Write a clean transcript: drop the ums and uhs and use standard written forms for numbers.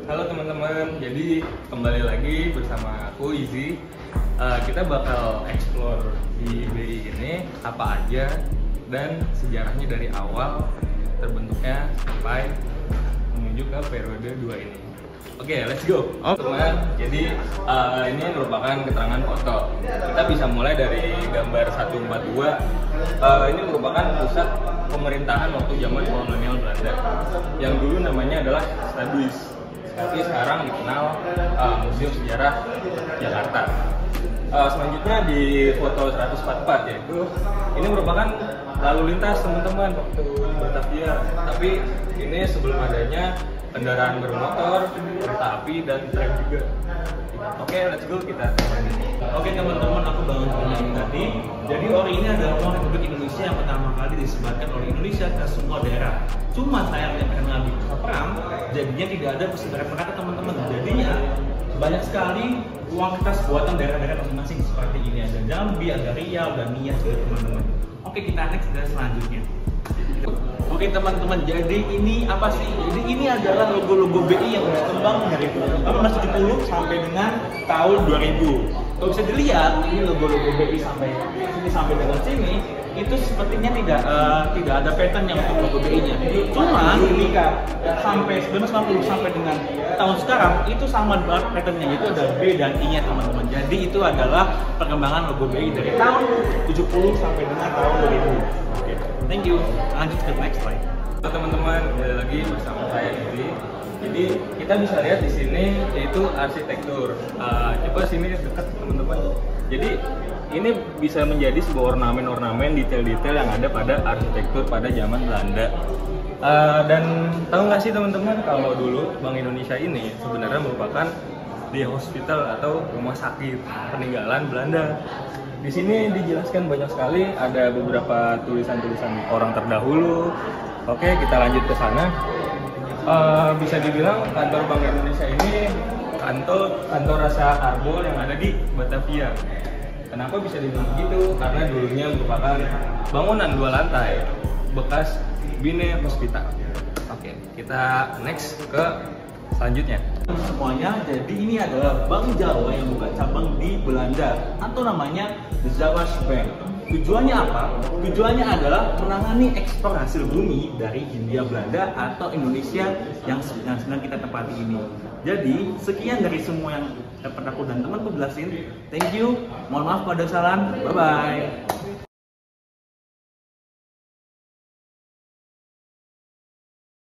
Halo teman-teman, jadi kembali lagi bersama aku Izzy. Kita bakal explore di BI ini apa aja dan sejarahnya dari awal terbentuknya sampai menuju ke periode 2 ini. Oke, let's go. Teman, jadi ini merupakan keterangan foto. Kita bisa mulai dari gambar 142. Ini merupakan pusat pemerintahan waktu zaman kolonial Belanda yang dulu namanya adalah Stadhuis, tapi sekarang dikenal Museum Sejarah Jakarta. Selanjutnya di foto 144, yaitu ini merupakan lalu lintas teman-teman waktu di Batavia, tapi ini sebelum adanya kendaraan bermotor, kereta api, dan tram juga. Oke, let's go, kita lanjut. Oke teman-teman, aku bangun ngomongin tadi. Jadi ORI ini adalah uang Republik Indonesia yang pertama kali disebarkan oleh Indonesia ke semua daerah. Cuma sayangnya karena habis perang, jadinya tidak ada persebaran merata teman-teman. Jadinya banyak sekali uang kertas buatan daerah-daerah masing-masing seperti ini, ada Jambi, ada Riau, dan Nias juga teman-teman. Oke, kita next dan selanjutnya. Oke teman-teman, jadi ini apa sih? Jadi ini adalah logo-logo BI yang berkembang dari tahun 1970 sampai dengan tahun 2000. Kalau bisa dilihat, ini logo-logo BI sampai dengan sini itu sepertinya tidak ada patternnya untuk logo BI-nya. Cuma ketika sampai 1990 sampai dengan tahun sekarang itu sama banget patternnya, itu ada B dan I-nya teman-teman. Jadi itu adalah perkembangan logo BI dari tahun 70 sampai dengan tahun 2000. Oke, thank you. Lanjut ke next slide. Teman-teman, kembali lagi bersama saya Izzy. Jadi kita bisa lihat di sini yaitu arsitektur. Coba sini dekat teman-teman. Jadi ini bisa menjadi sebuah ornamen-ornamen detail-detail yang ada pada arsitektur pada zaman Belanda. Dan tahu nggak sih teman-teman, kalau dulu Bank Indonesia ini sebenarnya merupakan di hospital atau rumah sakit peninggalan Belanda. Di sini dijelaskan banyak sekali, ada beberapa tulisan-tulisan orang terdahulu. Oke, kita lanjut ke sana. Bisa dibilang kantor Bank Indonesia ini kantor rasa Arbol yang ada di Batavia. Kenapa bisa dibilang begitu? Karena dulunya merupakan bangunan 2 lantai bekas Bine Hospital. Oke, kita next ke selanjutnya. Semuanya, jadi ini adalah Bank Jawa yang buka cabang di Belanda atau namanya The Jawas Bank. Tujuannya apa? Tujuannya adalah menangani ekspor hasil bumi dari Hindia Belanda atau Indonesia yang sedang kita tempati ini. Jadi sekian dari semua yang dapat aku dan temanku jelasin. Thank you. Mohon maaf pada kesalahan. Bye bye.